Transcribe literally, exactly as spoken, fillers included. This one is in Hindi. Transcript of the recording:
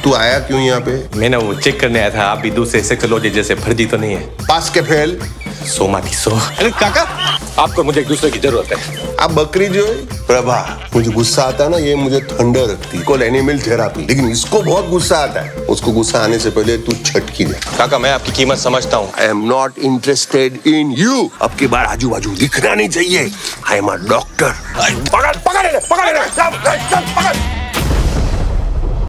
तू आया क्यों यहाँ पे? मैंने वो चेक करने आया था, आप भी दूसरे सेक्सोलॉजी जैसे फर्जी तो नहीं है। पास के फेल? सो माटी सो। अरे काका, आपको मुझे एक दूसरे की जरूरत है। आप बकरी जो है प्रभा, मुझे गुस्सा आता है ना, ये मुझे ठंडा रखती है, एनिमल थेरापी। लेकिन इसको बहुत गुस्सा आता है। उसको गुस्सा आने से पहले तू छटकी दे। काका, मैं आपकी कीमत समझता हूँ। I am not interested in you. अब की बार आजू बाजू दिखना नहीं चाहिए। I am a doctor. पकड़ पकड़ पकड़ पकड़